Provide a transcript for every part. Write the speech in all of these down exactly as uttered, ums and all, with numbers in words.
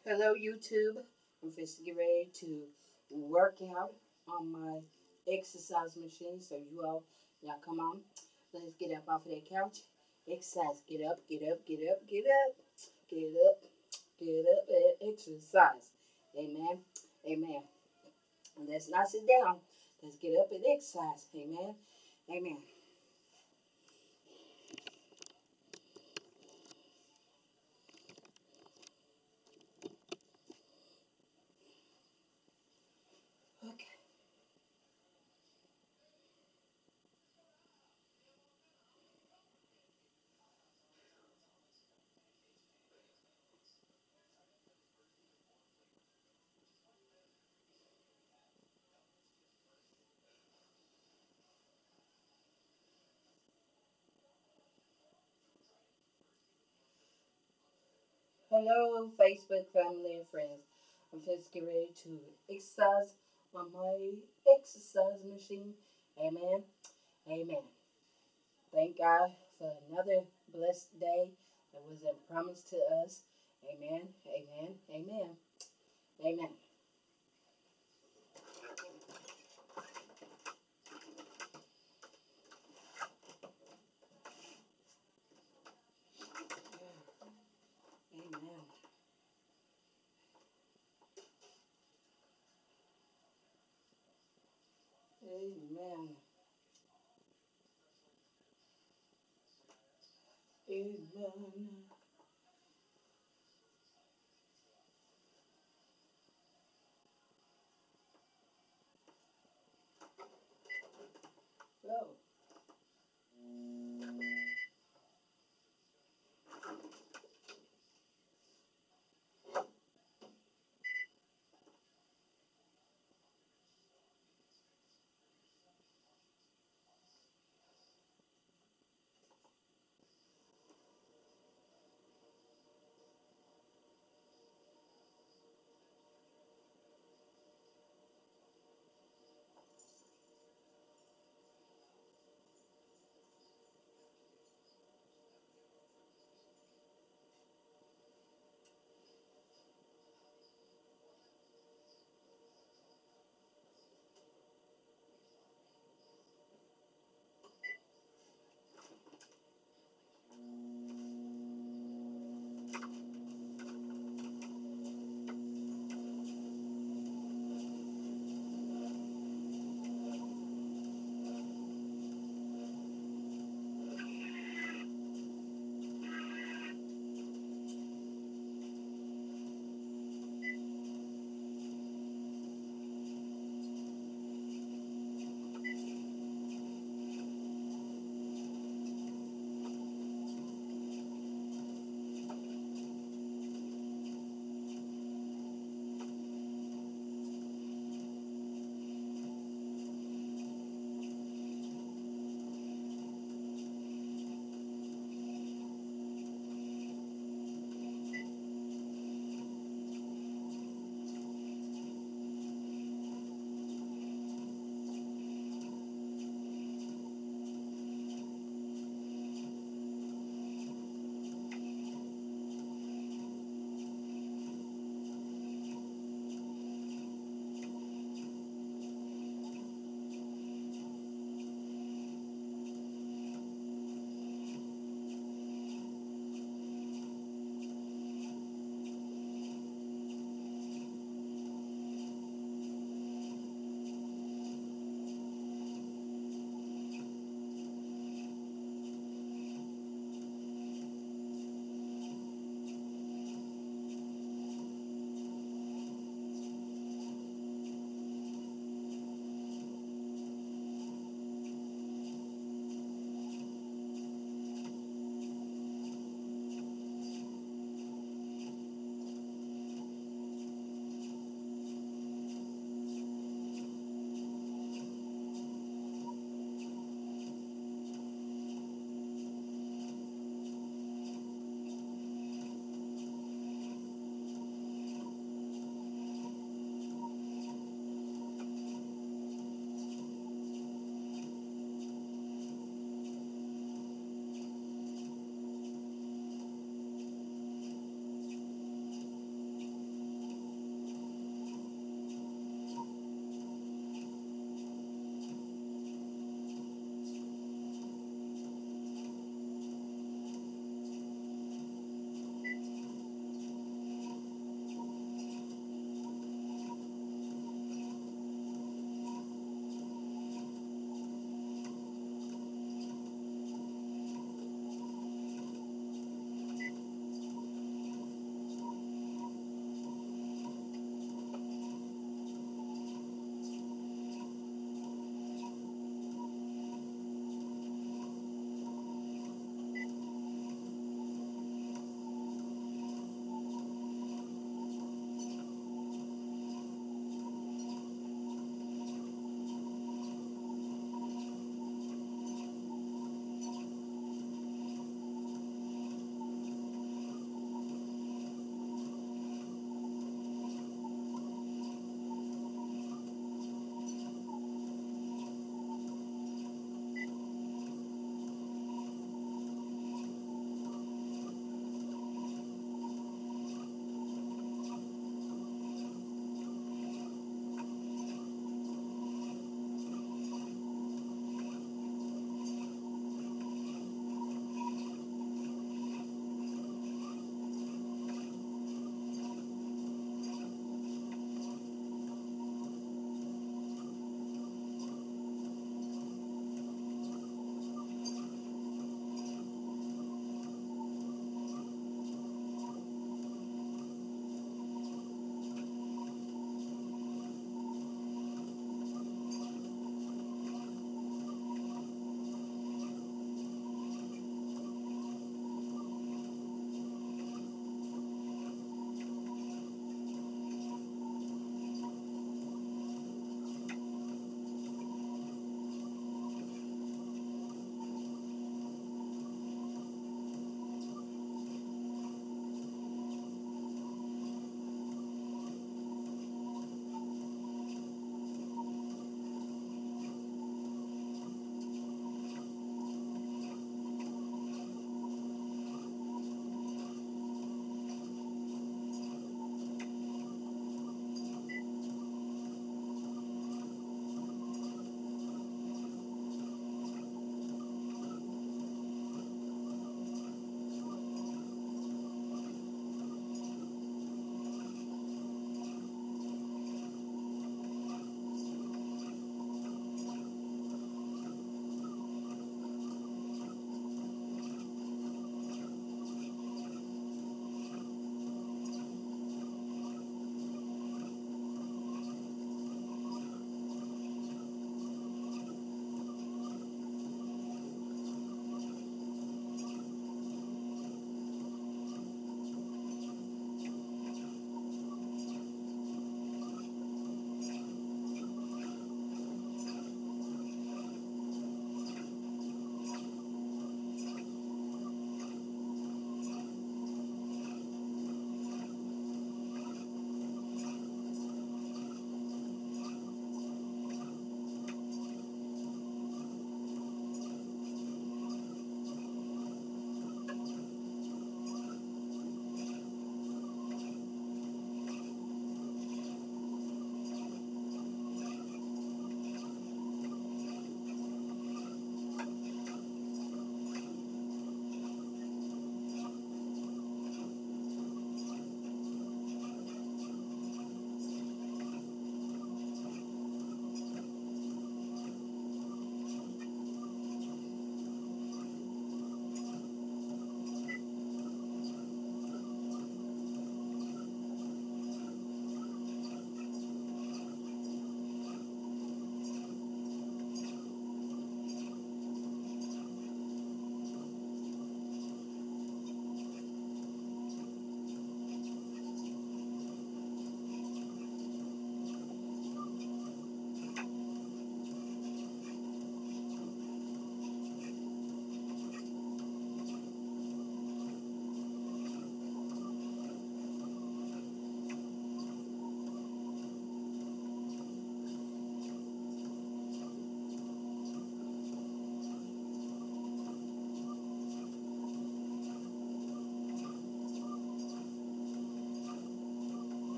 Hello, YouTube. I'm fixing to get ready to work out on my exercise machine. So you all, y'all come on. Let's get up off of that couch. Exercise. Get up, get up, get up, get up, get up, get up, and exercise. Amen. Amen. And let's not sit down. Let's get up and exercise. Amen. Amen. Okay. Hello, Facebook family and friends. I'm just getting ready to exercise on my exercise machine. Amen. Amen. Thank God for another blessed day that was promised to us. Amen. Amen. Amen. Amen. Amen. Amen. Amen. So,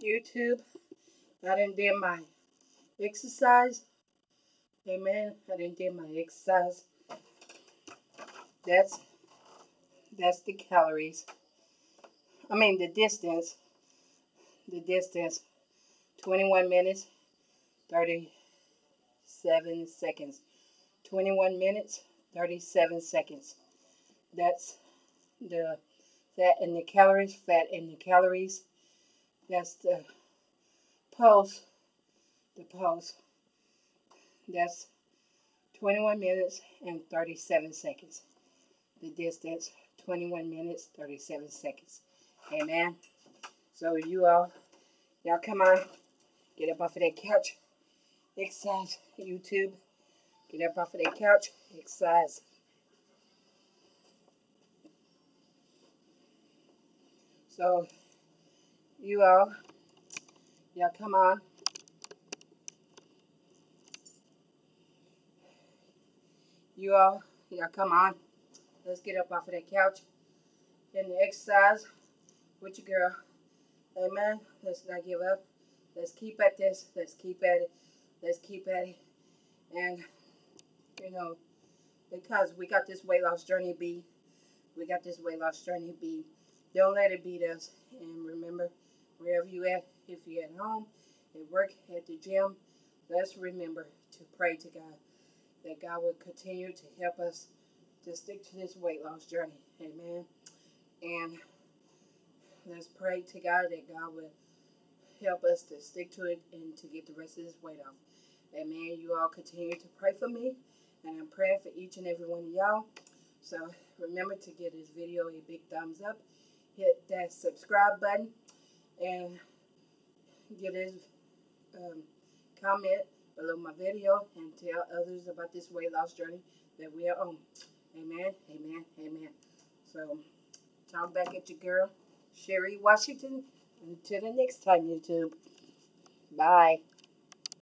YouTube. I done did my exercise. Amen. I done did my exercise. That's that's the calories. I mean the distance. The distance. twenty-one minutes, thirty-seven seconds. twenty-one minutes, thirty-seven seconds. That's the fat and the calories. Fat and the calories. That's the pulse. The pulse. That's twenty-one minutes and thirty-seven seconds. The distance, twenty-one minutes, thirty-seven seconds. Amen. So you all, y'all come on, get up off of that couch, exercise. YouTube, get up off of that couch, exercise. So you all, y'all come on. You all, y'all come on. Let's get up off of that couch and the exercise with your girl. Amen. Let's not give up. Let's keep at this. Let's keep at it. Let's keep at it. And, you know, because we got this weight loss journey be. We got this weight loss journey be. Don't let it beat us. And remember, wherever you at, if you're at home, at work, at the gym, let's remember to pray to God. That God will continue to help us to stick to this weight loss journey. Amen. And let's pray to God that God will help us to stick to it and to get the rest of this weight off. Amen. You all continue to pray for me. And I'm praying for each and every one of y'all. So remember to give this video a big thumbs up. Hit that subscribe button. And give this um, comment below my video and tell others about this weight loss journey that we are on. Amen, amen, amen. So, talk back at your girl, Sherry Washington. Until the next time, YouTube. Bye.